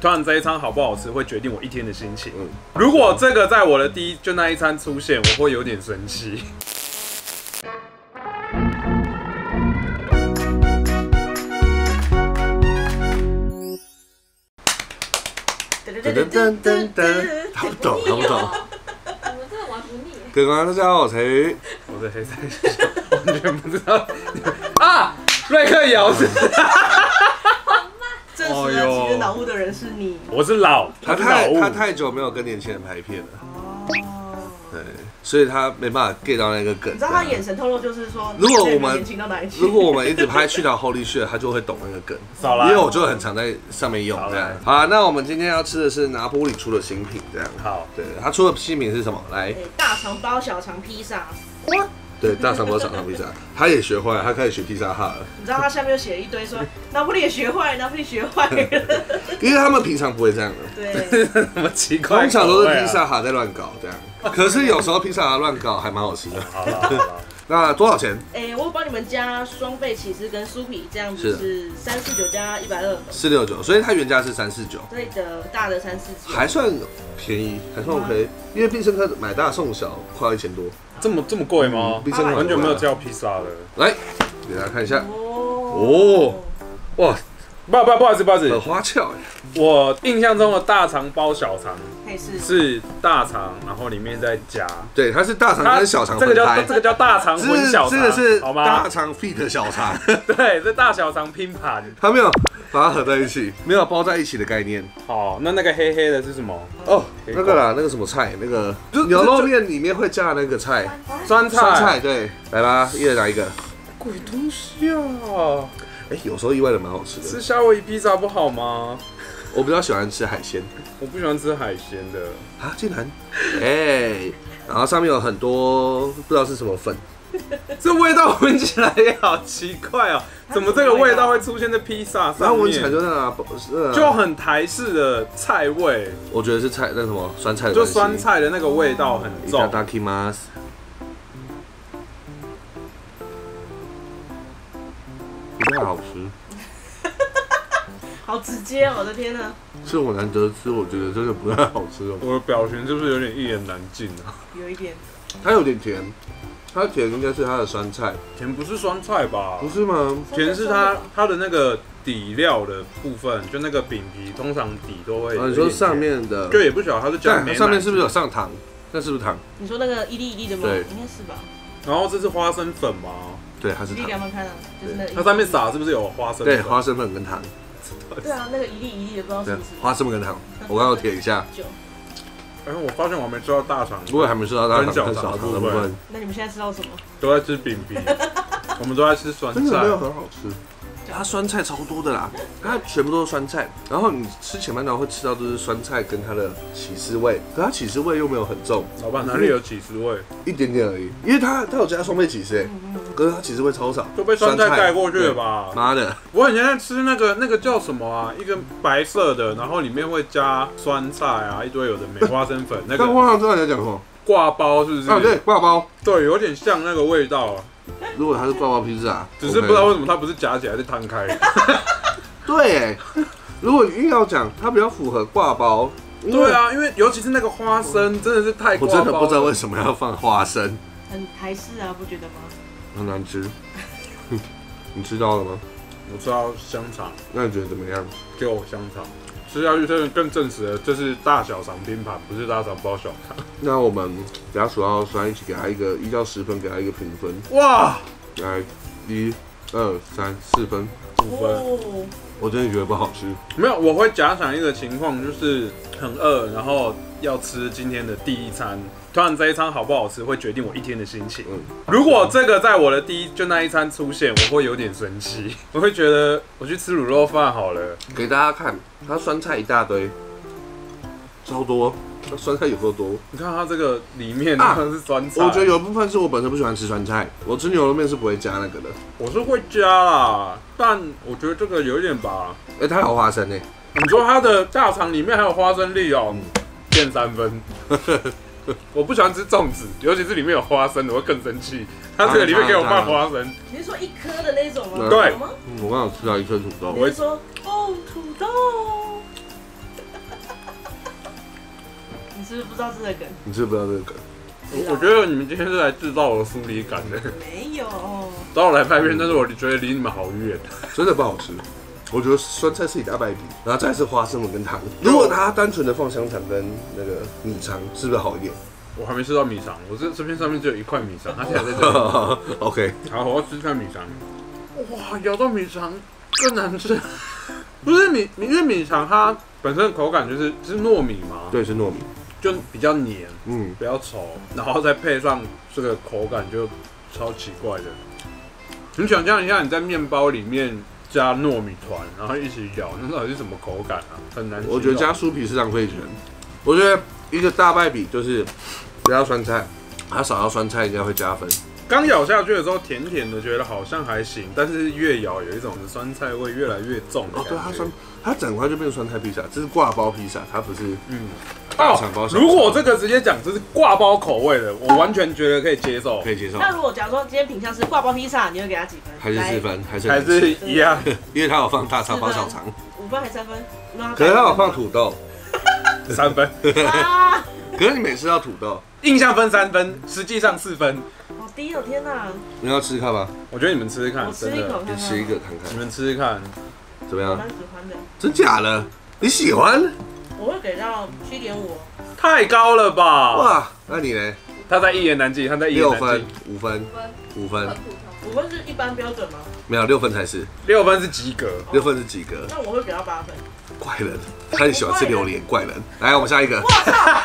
突然这一餐好不好吃，会决定我一天的心情。如果这个在我的就那一餐出现，我会有点生气。 他不懂，他不懂。 我们真的玩不腻。 各位大家好，我是黑， 我是黑菜，完全不知道啊！瑞克咬是。 证实了其实脑雾的人是你。 我是老， 他太久没有跟年轻人拍片了。对，所以他没办法 get 到那个梗。 你知道他眼神透露就是说， 如果我们年轻到哪里去？ 如果我们一直拍去到 Holy shit， 他就会懂那个梗。 少来， 因为我就很常在上面用这样。好啊，那我们今天要吃的是拿坡里出的新品，这样。 好， 对，他出的新品是什么？来， 大肠包小肠披萨。 对，大肠包小肠披萨，他也学坏了，他开始学披萨哈了。 你知道他下面又写了一堆说拿坡里也学坏，拿坡里学坏了。 因为他们平常不会这样的。 对， 什么奇怪？ 通常都是披萨哈在乱搞这样。可是有时候披萨哈乱搞还蛮好吃的。 好了， 那多少钱？ 我帮你们加双倍起司跟酥皮，这样子是349加120。 469，所以它原价是349。 对的，大的349。 还算便宜，还算 OK。因为必胜客买大送小快要1000多。 这么贵吗？ 必胜客完全没有叫披萨的。 来，给大家看一下。 哦， 哇， 不好意思， 很花俏哎。 我印象中的大肠包小肠是大肠，然后里面再加。 对，它是大肠跟小肠分开。 这个叫大肠混小肠， 这个是好吗？ 大肠 feed 小肠。 对，这大小肠拼盘。 它没有把它合在一起，没有包在一起的概念。 好，那个黑黑的是什么？ 哦，那个啦，那个什么菜，那个牛肉面里面会加那个菜， 酸菜。 对，来吧，一人拿一个。 鬼东西啊！ 有时候意外的蛮好吃的。 吃夏威夷披萨不好吗？ 我比较喜欢吃海鲜。 我不喜欢吃海鲜的啊，竟然，然后上面有很多不知道是什么粉， 这味道闻起来也好奇怪哦，怎么这个味道会出现在披萨上面？ 然后闻起来就很台式的菜味。 我觉得是菜那什么酸菜的， 就酸菜的那个味道很重。 いただきます。不太好吃。 好直接哦，我的天哪！ 是我难得吃，我觉得真的不太好吃哦。 我的表情是不是有点一言难尽啊？ 有一点。 它有点甜，它甜应该是它的酸菜。 甜不是酸菜吧？ 不是吗？ 甜是它的那个底料的部分，就那个饼皮，通常底都会。 你说上面的， 就也不晓得它是加上面是不是有上糖？那是不是糖？ 你说那个一粒一粒的吗？ 对， 应该是吧。 然后这是花生粉吗？ 对，它是糖。 一粒给他们看啊，就是那个。 它上面撒是不是有花生粉？ 对，花生粉跟糖。 对啊，那个一粒一粒的，不知道是不是。 花生粉跟糖，我刚刚舔一下。 然后我发现我还没吃到大肠， 我也还没吃到大肠跟小肠的部分。 那你们现在吃到什么？ 都在吃饼皮，我们都在吃酸菜。 真的没有很好吃。它酸菜超多的啦，它全部都是酸菜，然后你吃前半段会吃到都是酸菜跟它的起司味，可它起司味又没有很重。 老板哪里有起司味？ 一点点而已，因为它有加双倍起司可是它起司味超少， 就被酸菜盖过去了吧？ 妈的！ 我以前在吃那个叫什么啊？一个白色的，然后里面会加酸菜啊，一堆有的没花生粉。那个刚刚知道你在讲什么？ 挂包是不是？ 啊，对，挂包。 对，有点像那个味道。 如果它是挂包披萨， 只是不知道为什么它不是夹起来是摊开。 对，如果你硬要讲，它比较符合挂包。 对啊，因为尤其是那个花生，真的是太挂包了。 我真的不知道为什么要放花生。 很台式啊，不觉得吗？ 很难吃。你吃到了吗？ 我吃到香肠。 那你觉得怎么样？ 给我香肠。吃下去真的更证实了，这是大小肠拼盘，不是大肠包小肠。 那我们等下数到3一起给他一个1到10分，给他一个评分。 哇！ 来，1、2、3、4分 ，5分。 我真的觉得不好吃。 没有，我会假想一个情况，就是很饿，然后要吃今天的第一餐。突然这一餐好不好吃，会决定我一天的心情。如果这个在我的就那一餐出现，我会有点生气。我会觉得我去吃卤肉饭好了。 给大家看，它酸菜一大堆，超多，它酸菜有多多。 你看它这个里面那是酸菜。 我觉得有一部分是我本身不喜欢吃酸菜，我吃牛肉面是不会加那个的。 我是会加啦，但我觉得这个有一点吧。 它有花生欸。 你说它的大肠里面还有花生粒哦，变3分。我不喜欢吃粽子，尤其是里面有花生的，我会更生气。它这个里面给我放花生， 你是说1颗的那种吗？ 对。 我刚好吃到1颗土豆。 我是说，哦，土豆。 你是不是不知道这个梗？ 你知不知道这个梗？ 我觉得你们今天是来制造我的疏离感的， 没有， 找我来拍片，但是我觉得离你们好远。 真的不好吃。我觉得酸菜是一大败笔，然后再是花生粉跟糖。如果它单纯的放香肠跟那个米肠，是不是好一点？ 我还没吃到米肠，我这片上面只有一块米肠，它现在在这里。 OK， 好，我要吃看米肠。哇，咬到米肠更难吃。不是米，因为米肠它本身的口感就是糯米嘛， 对，是糯米， 就比较黏，比较稠，然后再配上这个口感就超奇怪的。你想象一下，你在面包里面加糯米团，然后一起咬，那到底是什么口感啊？很难。 我觉得加酥皮是浪费钱。我觉得一个大败笔就是不要酸菜，它少要酸菜应该会加分。 刚咬下去的时候，甜甜的，觉得好像还行，但是越咬有一种酸菜味越来越重的感觉。 对，它整块就变成酸菜披萨，这是挂包披萨，它不是大肠包。 如果这个直接讲这是挂包口味的，我完全觉得可以接受， 可以接受。 那如果假如说今天品相是挂包披萨，你会给他几分？ 还是4分， 还是一样？ 因为它有放大肠包小肠 ，5分还是3分？ 可是它有放土豆 ，3分。 可是你每次要土豆， 印象分3分，实际上4分。 好低哦，天哪！ 你要吃看吗？ 我觉得你们吃吃看， 我吃一口看看。 你吃一个看看， 你们吃吃看， 怎么样？ 蛮喜欢的。 真假的？你喜欢？ 我会给到7.5。 太高了吧？ 哇，那你呢？ 他在一言难尽，他在一言难尽。 5分，5分 ，5分是一般标准吗？ 没有，6分才是。 6分是及格 ，6分是及格。 那我会给到8分。 怪人，他很喜欢吃榴莲，怪人。来，我们下一个。 我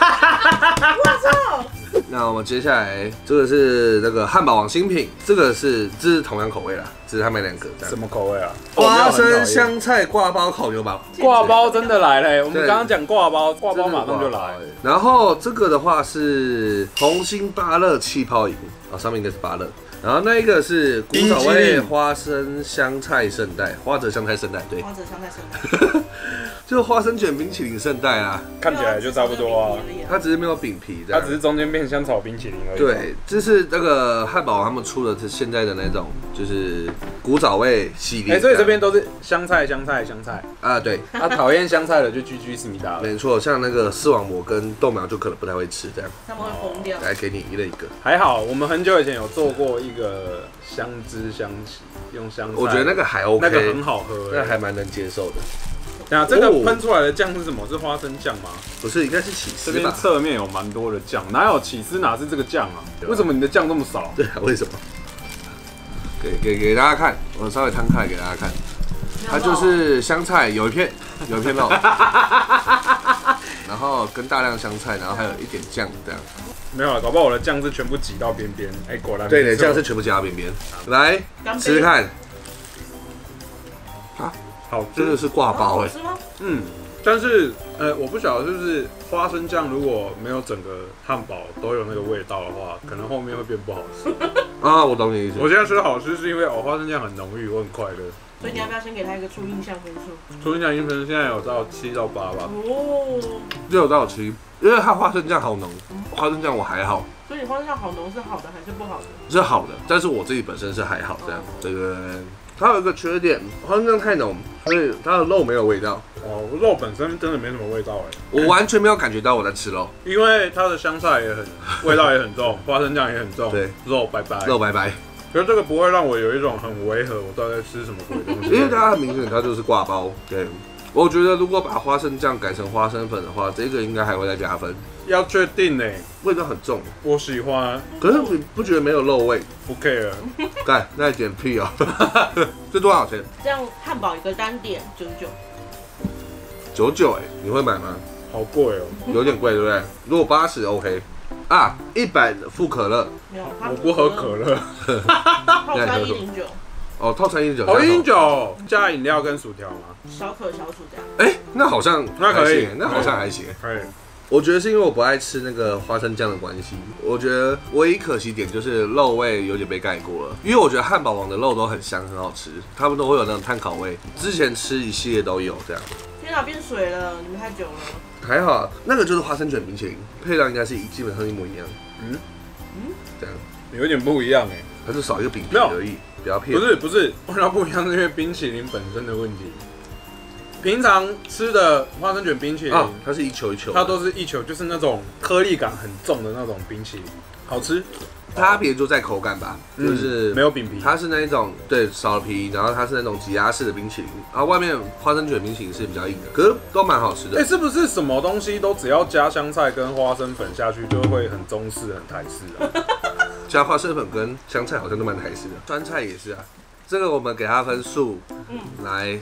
操！ 那我们接下来这个是那个汉堡王新品，这是同样口味啦，只是他们2个。 什么口味啊？ 花生香菜挂包烤牛堡。 挂包真的来了，我们刚刚讲挂包马上就来。 然后这个的话是红心芭乐气泡饮，上面应该是芭乐。然后那一个是古早味花生香菜圣代，花泽香菜圣代，对， 花泽香菜圣代， 就是花生卷冰淇淋圣代啊， 看起来就差不多啊， 它只是没有饼皮， 它只是中间变香草冰淇淋而已。 对，这是那个汉堡他们出的是现在的那种，就是古早味系列。 所以这边都是香菜啊，对， 讨厌香菜的就 GG 思密达了。 没错，像那个视网膜跟豆苗就可能不太会吃这样， 他们会疯掉。 来给你一人一个。 还好，我们很久以前有做过一个香汁香气，用香菜， 我觉得那个还 OK， 那个很好喝， 那还蛮能接受的。 那这个喷出来的酱是什么？是花生酱吗？ 不是，应该是起司吧。 这边侧面有蛮多的酱，哪有起司？哪是这个酱啊？为什么你的酱这么少？ 对啊，为什么？给大家看，我稍微摊开给大家看，它就是香菜有一片肉，然后跟大量香菜，然后还有一点酱这样。 没有了，搞不好我的酱是全部挤到边边。果然对的，酱是全部加到边边。来吃吃看。 好， 真的是挂包哎。 但是我不晓得是不是花生酱如果没有整个汉堡都有那个味道的话，可能后面会变不好吃。 啊，我懂你意思。 我现在吃好吃是因为花生酱很浓郁，我很快乐。 所以你要不要先给他一个初印象分数？ 初印象分现在有到7到8吧。 哦 ，6到7，因为它花生酱好浓，花生酱我还好。 所以你花生酱好浓是好的还是不好的？ 是好的，但是我自己本身是还好这样。对。它有一个缺点，花生酱太浓，所以它的肉没有味道。 肉本身真的没什么味道哎， 我完全没有感觉到我在吃肉， 因为它的香菜味道也很重，花生酱也很重， 对， 肉拜拜。 可是这个不会让我有一种很违和，我到底在吃什么鬼东西？ 因为它很明显，它就是挂包。对，我觉得如果把花生酱改成花生粉的话，这个应该还会再加分。 要确定呢， 味道很重。 我喜欢， 可是你不觉得没有肉味？ 不 care。 干，那点屁啊！这多少钱？ 这样汉堡一个单点 99哎，你会买吗？ 好贵哦， 有点贵对不对？如果80 OK。啊，100副可乐。 没有， 我不喝可乐。 套餐109。 哦，套餐109。 哦，109加饮料跟薯条吗？ 小可小薯这样。 哎，那好像可以， 那好像还行。 可以。 我觉得是因为我不爱吃那个花生酱的关系。我觉得唯一可惜点就是肉味有点被盖过了，因为我觉得汉堡王的肉都很香，很好吃，他们都会有那种碳烤味。之前吃一系列都有这样。 天哪，变水了！你们太久了。 还好，那个就是花生卷冰淇淋，配料应该是基本上一模一样。这样有点不一样哎， 它就少一个饼皮而已，不要骗。 不是，味道不一样是因为冰淇淋本身的问题。 平常吃的花生卷冰淇淋， 啊，它是一球一球的， 它都是一球，就是那种颗粒感很重的那种冰淇淋，好吃。 差别就在口感吧，就是没有饼皮， 它是那一种对少了皮，然后它是那种挤压式的冰淇淋，然后外面花生卷冰淇淋是比较硬的，可是都蛮好吃的。 是不是什么东西都只要加香菜跟花生粉下去，就会很中式、很台式啊？ 加花生粉跟香菜好像都蛮台式的，酸菜也是啊。这个我们给它分数，来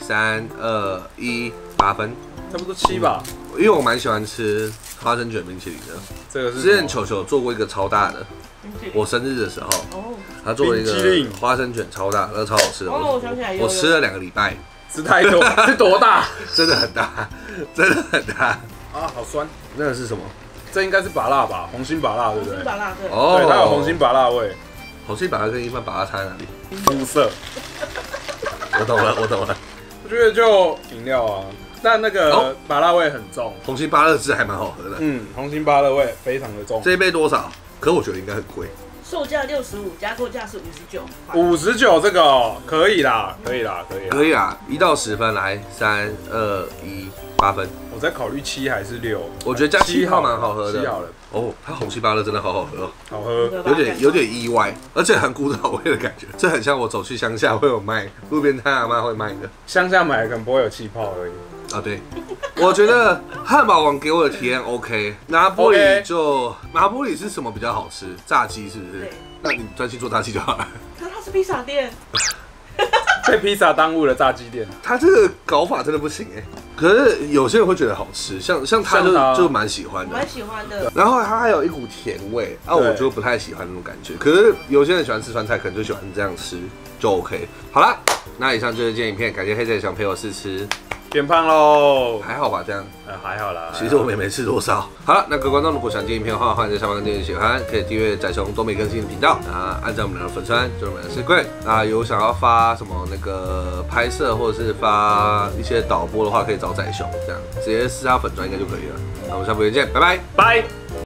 3、2、1，8分， 差不多7吧。 因为我蛮喜欢吃花生卷冰淇淋的。 这个是之前球球做过一个超大的，我生日的时候，他做了一个花生卷超大，那个超好吃的。 我想起来我吃了2个礼拜， 吃太多，是多大？ 真的很大，真的很大啊，好酸。 那个是什么？ 这应该是芭乐吧，红心芭乐，对不对？ 红心芭乐，对。 哦， 对，它有红心芭乐味。 红心芭乐跟一般芭乐差在哪里？ 肤色。 我懂了，我懂了。 我觉得就饮料啊，但那个芭乐味很重。 红心芭乐汁还蛮好喝的。 红心芭乐味非常的重。 这一杯多少？可我觉得应该很贵。 售价65，加购价是59。 59这个可以啦，可以啦。 可以啊，1到10分，来3、2、1， 8分。 我在考虑7还是6。 我觉得加7号蛮好喝的。 7好了。 哦，它红心芭乐真的好好喝哦， 好喝， 有点意外，而且很古早味的感觉，这很像我走去乡下会有卖，路边摊阿嬤会卖的。 乡下买可能不会有气泡而已。 啊，对，我觉得汉堡王给我的体验 OK， 拿玻璃是什么比较好吃？炸鸡是不是？那你专心做炸鸡就好了。 可是它是披萨店。 被披萨耽误了炸鸡店， 他这个搞法真的不行哎。可是有些人会觉得好吃，像他就蛮喜欢的， 蛮喜欢的。 然后它还有一股甜味，我就不太喜欢那种感觉。可是有些人喜欢吃酸菜，可能就喜欢这样吃，就 OK。好啦，那以上就是这件影片，感谢黑仔想陪我试吃。 变胖喽， 还好吧？这样， 还好啦。 其实我们也没吃多少。好了，那各位观众如果想见影片的话，欢迎在下方订阅喜欢，可以订阅仔熊都没更新的频道啊，按照我们的粉专，就是我们的 Secret 啊，有想要发什么那个拍摄或者是发一些导播的话，可以找仔熊这样，直接私他粉专应该就可以了。那我们下部影片见，拜拜， 拜。